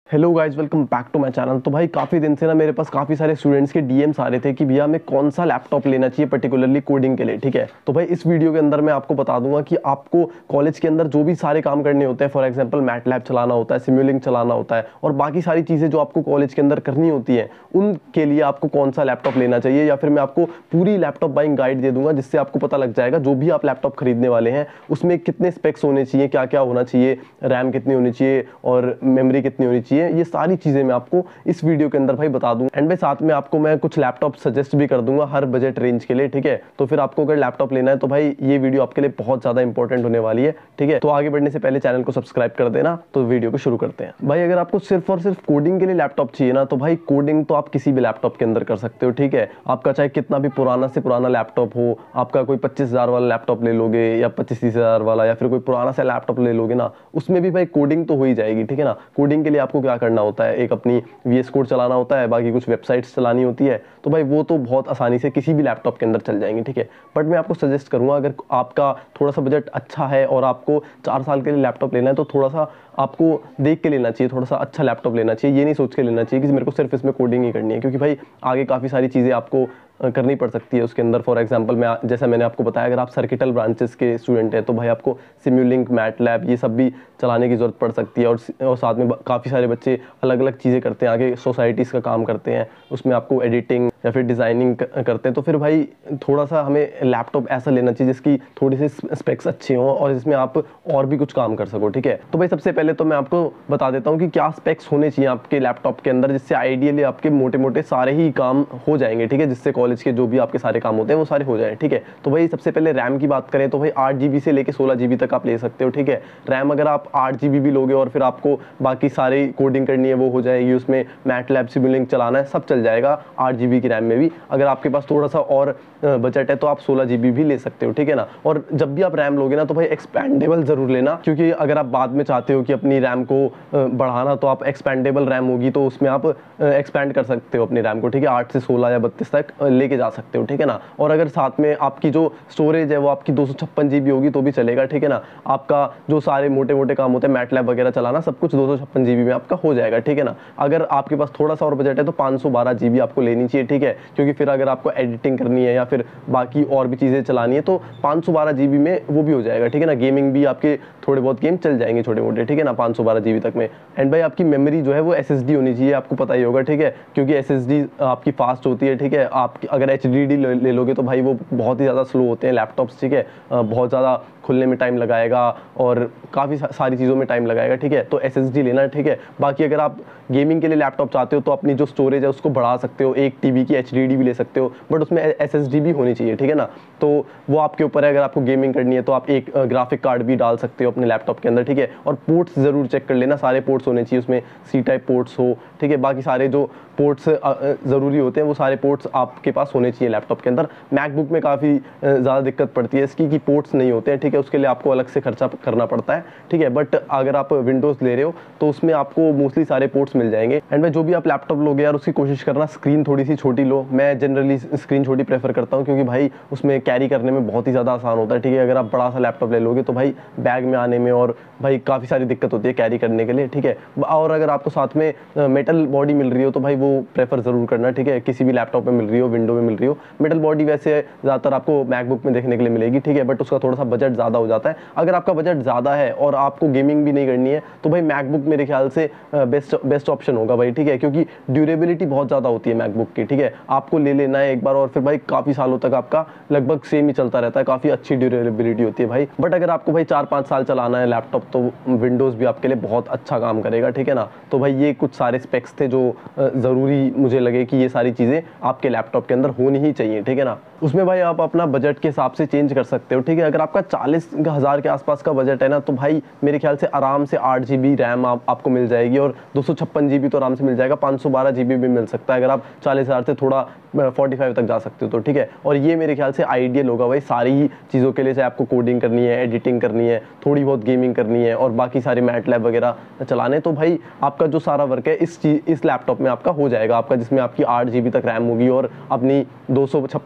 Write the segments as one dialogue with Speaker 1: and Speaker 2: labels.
Speaker 1: Hello guys, welcome back to my channel. तो भाई काफ़ी दिन से ना मेरे पास काफ़ी सारे स्टूडेंट्स के डीएम्स आ रहे थे कि भैया हमें कौन सा लैपटॉप लेना चाहिए पर्टिकुलरली कोडिंग के लिए। ठीक है, तो भाई इस वीडियो के अंदर मैं आपको बता दूंगा कि आपको कॉलेज के अंदर जो भी सारे काम करने होते हैं, फॉर एग्जांपल मैटलैब चलाना होता है, सिम्युलिंक चलाना होता है और बाकी सारी चीज़ें जो आपको कॉलेज के अंदर करनी होती हैं, उनके लिए आपको कौन सा लैपटॉप लेना चाहिए, या फिर मैं आपको पूरी लैपटॉप बाइंग गाइड दे दूंगा जिससे आपको पता लग जाएगा जो भी आप लैपटॉप खरीदने वाले हैं उसमें कितने स्पेक्स होने चाहिए, क्या क्या होना चाहिए, रैम कितनी होनी चाहिए और मेमोरी कितनी होनी चाहिए। ये सारी चीज़ें मैं आपको इस वीडियो के अंदर भाई बता दूंगा। एंड भाई साथ में आपको मैं कुछ लैपटॉप सजेस्ट भी कर दूंगा हर बजट रेंज के लिए। ठीक है, तो फिर आपको अगर लैपटॉप लेना है तो भाई ये वीडियो आपके लिए बहुत ज़्यादा इंपॉर्टेंट होने वाली है। ठीक है, तो आगे बढ़ने से पहले चैनल को सब्सक्राइब कर देना। तो वीडियो को शुरू करते हैं। भाई अगर आपको सिर्फ और सिर्फ कोडिंग के लिए लैपटॉप चाहिए ना, तो भाई कोडिंग तो आप किसी भी लैपटॉप के अंदर कर सकते हो। ठीक है, आपका चाहे कितना भी पुराना से पुराना लैपटॉप हो, आपका कोई 25,000 वाला लैपटॉप ले लोगे या 25-30,000 वाला, या फिर कोई पुराना सा लैपटॉप ले लोगे ना, उसमें भी भाई कोडिंग तो हो ही जाएगी। ठीक है ना, कोडिंग के लिए आपको क्या करना होता है, एक अपनी VS कोड चलाना होता है, बाकी कुछ वेबसाइट्स चलानी होती है, तो भाई वो तो बहुत आसानी से किसी भी लैपटॉप के अंदर चल जाएंगे। ठीक है, बट मैं आपको सजेस्ट करूंगा अगर आपका थोड़ा सा बजट अच्छा है और आपको 4 साल के लिए लैपटॉप लेना है तो थोड़ा सा आपको देख के लेना चाहिए, थोड़ा सा अच्छा लैपटॉप लेना चाहिए। ये नहीं सोच के लेना चाहिए कि मेरे को सिर्फ इसमें कोडिंग ही करनी है, क्योंकि भाई आगे काफ़ी सारी चीज़ें आपको करनी पड़ सकती है उसके अंदर। फॉर एग्जांपल मैं जैसा मैंने आपको बताया, अगर आप सर्किटल ब्रांचेस के स्टूडेंट हैं तो भाई आपको सिम्युलिंक, मैटलैब ये सब भी चलाने की ज़रूरत पड़ सकती है। और साथ में काफ़ी सारे बच्चे अलग अलग चीज़ें करते हैं, आगे सोसाइटीज़ का काम करते हैं, उसमें आपको एडिटिंग या फिर डिज़ाइनिंग करते हैं। तो फिर भाई थोड़ा सा हमें लैपटॉप ऐसा लेना चाहिए जिसकी थोड़ी सी स्पेक्स अच्छी हों और जिसमें आप और भी कुछ काम कर सको। ठीक है, तो भाई सबसे पहले तो मैं आपको बता देता हूँ कि क्या स्पेक्स होने चाहिए आपके लैपटॉप के अंदर, जिससे आइडियली आपके मोटे मोटे सारे ही काम हो जाएंगे। ठीक है, जिससे कॉलेज के जो भी आपके सारे काम होते हैं वो सारे हो जाएं। ठीक है, तो भाई सबसे पहले रैम की बात करें तो भाई 8 GB से लेके 16 GB तक आप ले सकते हो। ठीक है, रैम अगर आप 8 GB भी लोगे और फिर आपको बाकी सारी कोडिंग करनी है वो हो जाएगी, उसमें मैटलैब सिम्युलिंक चलाना है, सब चल जाएगा 8 GB की रैम में भी। अगर आपके पास थोड़ा सा और बजट है तो आप 16 GB भी ले सकते हो। ठीक है ना, और जब भी आप रैम लोगे ना तो भाई एक्सपेंडेबल जरूर लेना, क्योंकि अगर आप बाद में चाहते हो कि अपनी रैम को बढ़ाना तो आप एक्सपेंडेबल रैम होगी तो उसमें आप एक्सपेंड कर सकते हो अपनी रैम को। ठीक है, 8 से 16 या 32 तक लेके जा सकते हो। ठीक है ना, और अगर साथ में आपकी जो स्टोरेज है वो आपकी 256 GB होगी तो भी चलेगा। ठीक है ना, आपका जो सारे मोटे मोटे काम होते हैं मैटलैब वगैरह चलाना, सब कुछ 256 GB में आपका हो जाएगा। ठीक है ना, अगर आपके पास थोड़ा सा और बजट है तो 512 GB आपको लेनी चाहिए। ठीक है, क्योंकि फिर अगर आपको एडिटिंग करनी है या फिर बाकी और भी चीज़ें चलानी है तो 512 GB में वो भी हो जाएगा। ठीक है ना, गेमिंग भी आपके थोड़े बहुत गेम चल जाएंगे छोटे मोटे। ठीक है ना, 512 GB तक में। एंड भाई आपकी मेमोरी जो है वो SSD होनी चाहिए, आपको पता ही होगा। ठीक है, क्योंकि SSD आपकी फास्ट होती है। ठीक है, आप अगर HDD ले लोगे तो भाई वो बहुत ही ज़्यादा स्लो होते हैं लैपटॉप्स। ठीक है, बहुत ज़्यादा खुलने में टाइम लगाएगा और काफ़ी सारी चीज़ों में टाइम लगाएगा। ठीक है, तो SSD लेना है। ठीक है, बाकी अगर आप गेमिंग के लिए लैपटॉप चाहते हो तो अपनी जो स्टोरेज है उसको बढ़ा सकते हो, 1 TB की HDD भी ले सकते हो, बट उसमें SSD भी होनी चाहिए। ठीक है ना, तो वो आपके ऊपर है। अगर आपको गेमिंग करनी है तो आप एक ग्राफिक कार्ड भी डाल सकते हो अपने लैपटॉप के अंदर। ठीक है, और पोर्ट्स ज़रूर चेक कर लेना, सारे पोर्ट्स होने चाहिए उसमें, C टाइप पोर्ट्स हो। ठीक है, बाकी सारे जो पोर्ट्स ज़रूरी होते हैं वो सारे पोर्ट्स आपके पास होने चाहिए लैपटॉप के अंदर। मैकबुक में काफ़ी ज़्यादा दिक्कत पड़ती है इसकी कि पोर्ट्स नहीं होते हैं। ठीक है, उसके लिए आपको अलग से खर्चा करना पड़ता है। ठीक है, बट अगर आप विंडोज़ ले रहे हो तो उसमें आपको मोस्टली सारे पोर्ट्स मिल जाएंगे। एंड में जो भी आप लैपटॉप लोगे यार उसकी कोशिश करना स्क्रीन थोड़ी सी छोटी लो। मैं जनरली स्क्रीन छोटी प्रेफर करता हूँ, क्योंकि भाई उसमें कैरी करने में बहुत ही ज़्यादा आसान होता है। ठीक है, अगर आप बड़ा सा लैपटॉप ले लोगे तो भाई बैग में आने में और भाई काफ़ी सारी दिक्कत होती है कैरी करने के लिए। ठीक है, और अगर आपको साथ में मेटल बॉडी मिल रही हो तो भाई वो प्रेफर ज़रूर करना। ठीक है, किसी भी लैपटॉप में मिल रही हो, विंडो में मिल रही हो। मेटल बॉडी वैसे ज़्यादातर आपको मैकबुक में देखने के लिए मिलेगी। ठीक है, बट उसका थोड़ा सा बजट ज़्यादा हो जाता है। अगर आपका बजट ज़्यादा है और आपको गेमिंग भी नहीं करनी है तो भाई मैकबुक मेरे ख्याल से बेस्ट ऑप्शन होगा भाई। ठीक है, क्योंकि ड्यूरेबिलिटी बहुत ज़्यादा होती है मैकबुक की। ठीक है, आपको ले लेना है एक बार और फिर भाई काफ़ी सालों तक आपका लगभग सेम ही चलता रहता है, काफ़ी अच्छी ड्यूरेबिलिटी होती है भाई। बट अगर आपको भाई 4-5 साल चलाना है लैपटॉप तो विंडोज़ भी आपके लिए बहुत अच्छा काम करेगा। ठीक है ना, तो भाई ये कुछ सारे स्पेक्स थे जो ज़रूरी मुझे लगे कि ये सारी चीज़ें आपके लैपटॉप के अंदर होनी ही चाहिए। ठीक है ना, उसमें भाई आप अपना बजट के हिसाब से चेंज कर सकते हो। ठीक है, अगर आपका 40,000 के आसपास का बजट है ना तो भाई मेरे ख्याल से आराम से 8 GB रैम आपको मिल जाएगी और 256 GB तो आराम से मिल जाएगा, 512 GB भी मिल सकता है अगर आप 40,000 से थोड़ा 45 तक जा सकते हो तो। ठीक है, और ये मेरे ख्याल से आइडियल होगा भाई सारी ही चीज़ों के लिए, चाहे आपको कोडिंग करनी है, एडिटिंग करनी है, थोड़ी बहुत गेमिंग करनी है और बाकी सारे मैटलैब वगैरह चलाने, तो भाई आपका जो सारा वर्क है इस लैपटॉप में आपका हो जाएगा आपका, जिसमें आपकी 8 GB तक रैम होगी और अपनी 256 या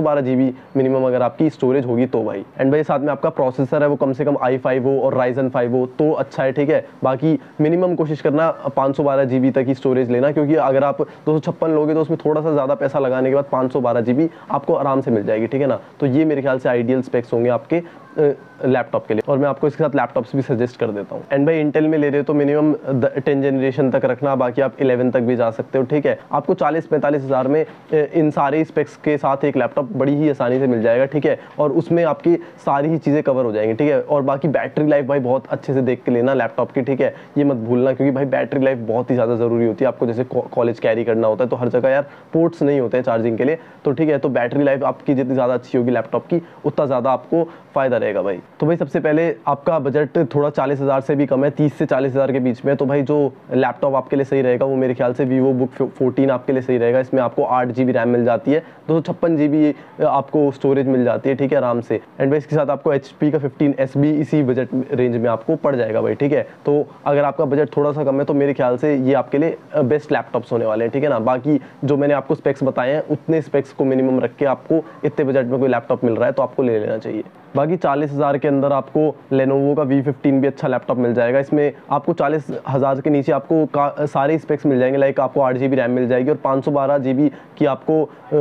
Speaker 1: 512 GB मिनिमम अगर आपकी स्टोरेज होगी तो भाई। एंड भाई साथ में आपका प्रोसेसर है वो कम से कम i5 हो और Ryzen 5 हो तो अच्छा है, ठीक है। बाकी मिनिमम कोशिश करना 512 GB तक की स्टोरेज लेना, क्योंकि अगर आप 256 लोगे तो उसमें थोड़ा सा ज़्यादा पैसा लगाने के बाद 512 GB आपको आराम से मिल जाएगी, ठीक है ना। तो ये मेरे ख्याल से आइडियल स्पेक्स होंगे आपके लैपटॉप के लिए, और मैं आपको इसके साथ लैपटॉप्स भी सजेस्ट कर देता हूँ। एंड भाई इंटेल में ले रहे हो तो मिनिमम 10 जनरेशन तक रखना, बाकी आप 11 तक भी जा सकते हो, ठीक है। आपको 40-45 हज़ार में इन सारे स्पेक्स के साथ एक लैपटॉप बड़ी ही आसानी से मिल जाएगा, ठीक है, और उसमें आपकी सारी ही चीज़ें कवर हो जाएंगी, ठीक है। और बाकी बैटरी लाइफ भाई बहुत अच्छे से देख के लेना लैपटॉप की, ठीक है, ये मत भूलना, क्योंकि भाई बैटरी लाइफ बहुत ही ज़्यादा ज़रूरी होती है आपको। जैसे कॉलेज कैरी करना होता है तो हर जगह यार पोर्ट्स नहीं होते हैं चार्जिंग के लिए, तो ठीक है, तो बैटरी लाइफ आपकी जितनी ज़्यादा अच्छी होगी लैपटॉप की उतना ज़्यादा आपको फ़ायदा रहेगा भाई। तो भाई सबसे पहले आपका बजट थोड़ा 40 हज़ार से भी कम है, 30 से 40 हज़ार के बीच में, तो भाई जो लैपटॉप आपके लिए सही रहेगा वो मेरे ख्याल से Vivo Book 14 आपके लिए सही रहेगा। इसमें आपको 8 GB रैम मिल जाती है, 256 GB आपको स्टोरेज मिल जाती है, ठीक है, आराम से। एंड भाई इसके साथ आपको HP का 15S भी इसी बजट रेंज में आपको पड़ जाएगा भाई, ठीक है। तो अगर आपका बजट थोड़ा सा कम है तो मेरे ख्याल से ये आपके लिए बेस्ट लैपटॉप्स होने वाले हैं, ठीक है ना। बाकी जो मैंने आपको स्पेक्स बताए हैं उतने स्पेक्स को मिनिमम रख के आपको इतने बजट में कोई लैपटॉप मिल रहा है तो आपको ले लेना चाहिए। बाकी 40 हज़ार के अंदर आपको Lenovo का V15 भी अच्छा लैपटॉप मिल जाएगा। इसमें आपको 40 हज़ार के नीचे आपको सारे स्पेक्स मिल जाएंगे, लाइक आपको 8 GB रैम मिल जाएगी और 512 GB की आपको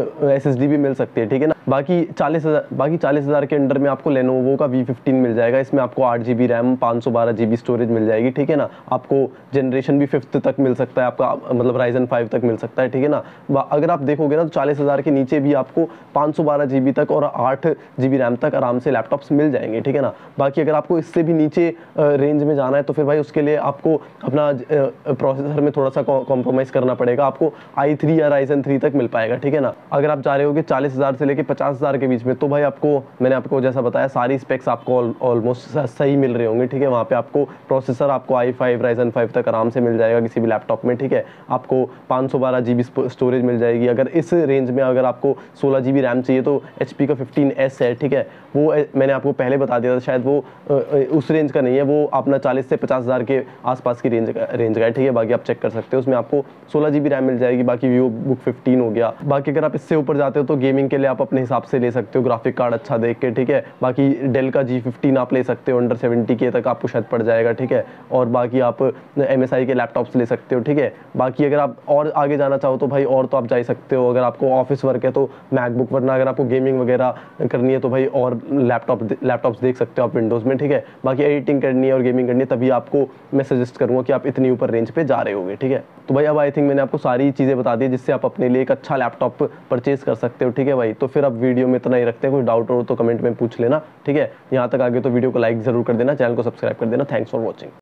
Speaker 1: SSD भी मिल सकती है, ठीक है ना। बाकी 40 हज़ार के अंडर में आपको Lenovo का V15 मिल जाएगा। इसमें आपको 8 GB रैम 512 GB स्टोरेज मिल जाएगी, ठीक है ना। आपको जनरेशन भी 5th तक मिल सकता है आपका, मतलब Ryzen 5 तक मिल सकता है, ठीक है ना। अगर आप देखोगे ना तो 40 हज़ार के नीचे भी आपको 512 GB तक और 8 GB रैम तक आराम से लैपटॉप्स मिल जाएंगे, ठीक है ना। बाकी अगर आपको इससे भी नीचे रेंज में जाना है तो फिर भाई उसके लिए आपको अपना प्रोसेसर में थोड़ा सा कॉम्प्रोमाइज़ करना पड़ेगा। आपको i3 या Ryzen 3 तक मिल पाएगा, ठीक है ना। अगर आप चाह रहे हो कि 40 हज़ार से लेके 50 हज़ार के बीच में, तो भाई आपको मैंने आपको जैसा बताया सारी स्पेक्स आपको ऑलमोस्ट सही मिल रहे होंगे, ठीक है। वहाँ पे आपको प्रोसेसर आपको i5 Ryzen 5 तक आराम से मिल जाएगा किसी भी लैपटॉप में, ठीक है। आपको 512 GB स्टोरेज मिल जाएगी। अगर इस रेंज में अगर आपको 16 GB रैम चाहिए तो HP का 15S है, ठीक है। वो मैंने आपको पहले बता दिया था, शायद वो उस रेंज का नहीं है, वो अपना 40 से 50 हज़ार के आसपास की रेंज का है, ठीक है। बाकी आप चेक कर सकते हो, उसमें आपको 16 GB रैम मिल जाएगी। बाकी Vivo Book 15 हो गया। बाकी अगर आप इससे ऊपर जाते हो तो गेमिंग के लिए आप अपने हिसाब से ले सकते हो, ग्राफिक कार्ड अच्छा देख के, ठीक है। बाकी डेल का G15 आप ले सकते हो, अंडर 70K तक आपको शायद पड़ जाएगा, ठीक है। और बाकी आप MSI के लैपटॉप्स ले सकते हो, ठीक है। बाकी अगर आप और आगे जाना चाहो तो भाई और तो आप जा सकते हो। अगर आपको ऑफिस वर्क है तो मैकबुक, वरना अगर आपको गेमिंग वगैरह करनी है तो भाई और लैपटॉप्स देख सकते हो आप विंडोज़ में, ठीक है। बाकी एडिटिंग करनी है और गेमिंग करनी है तभी आपको मैं सजेस्ट करूँगा कि आप इतनी ऊपर रेंज पे जा रहे होगे, ठीक है। तो भाई अब आई थिंक मैंने आपको सारी चीज़ें बता दी जिससे आप अपने लिए एक अच्छा लैपटॉप परचेज कर सकते हो, ठीक है भाई। तो फिर अब वीडियो में इतना ही रखते हैं, कोई डाउट हो तो कमेंट में पूछ लेना, ठीक है। यहाँ तक आगे तो वीडियो को लाइक ज़रूर कर देना, चैनल को सब्सक्राइब कर देना। Thanks for watching.